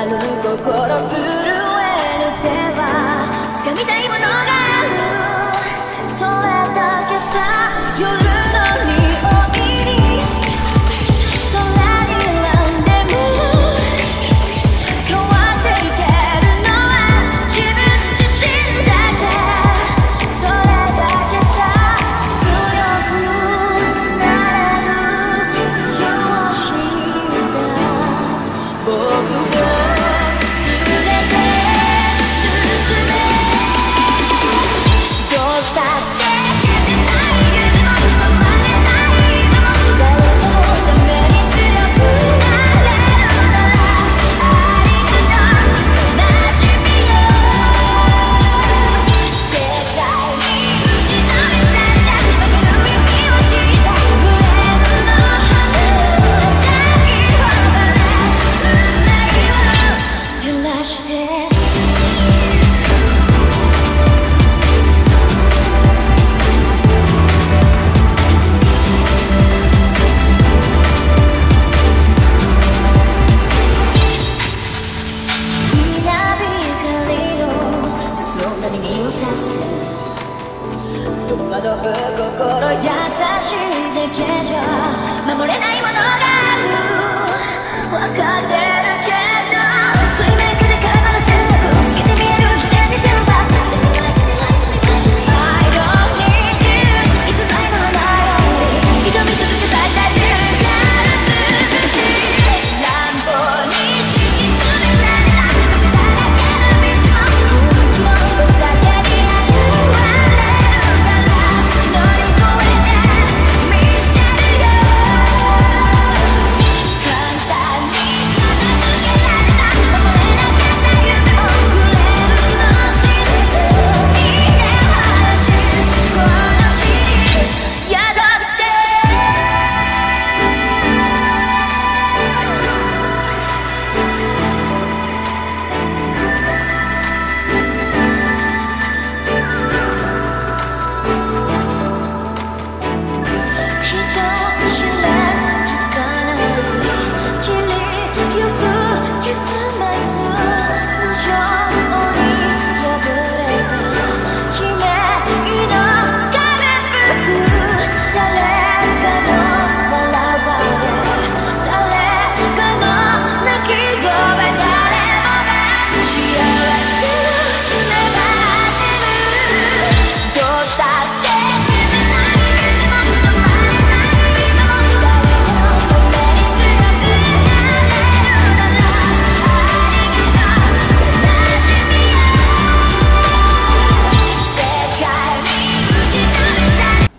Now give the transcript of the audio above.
る心震える手は掴みたいものがある、それだけさ。夜の匂いに空になんでも変わっていけるのは自分自身だけ、それだけさ。強くなれる気をした僕を戸惑う心優しいだけじゃ守れない